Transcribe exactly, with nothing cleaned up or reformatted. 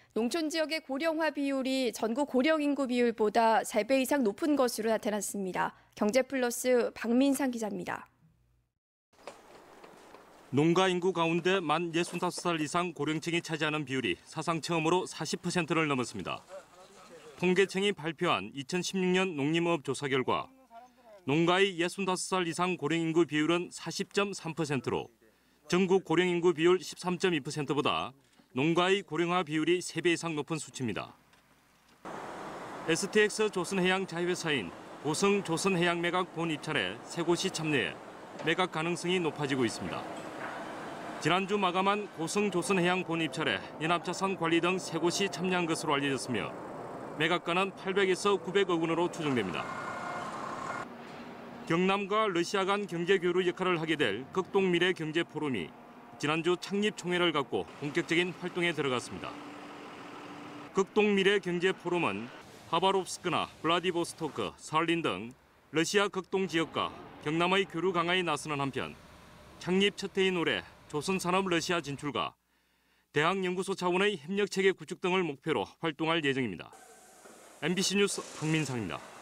농촌 지역의 고령화 비율이 전국 고령 인구 비율보다 세 배 이상 높은 것으로 나타났습니다. 경제플러스 박민상 기자입니다. 농가 인구 가운데 만 예순다섯 살 이상 고령층이 차지하는 비율이 사상 처음으로 사십 퍼센트를 넘었습니다. 통계청이 발표한 이천십육 년 농림업 조사 결과 농가의 예순다섯 살 이상 고령 인구 비율은 사십 점 삼 퍼센트로 전국 고령 인구 비율 십삼 점 이 퍼센트보다 농가의 고령화 비율이 세 배 이상 높은 수치입니다. 에스티엑스 조선해양 자회사인 고성 조선해양매각 본 입찰에 세 곳이 참여해 매각 가능성이 높아지고 있습니다. 지난주 마감한 고성 조선해양 본 입찰에 연합자산 관리 등 세 곳이 참여한 것으로 알려졌으며 매각가는 팔백에서 구백억 원으로 추정됩니다. 경남과 러시아 간 경제교류 역할을 하게 될 극동미래경제포럼이 지난주 창립 총회를 갖고 본격적인 활동에 들어갔습니다. 극동미래경제포럼은 하바롭스크나 블라디보스토크, 살린 등 러시아 극동 지역과 경남의 교류 강화에 나서는 한편 창립 첫 해인 올해 조선산업 러시아 진출과 대학연구소 차원의 협력체계 구축 등을 목표로 활동할 예정입니다. 엠비씨 뉴스 박민상입니다.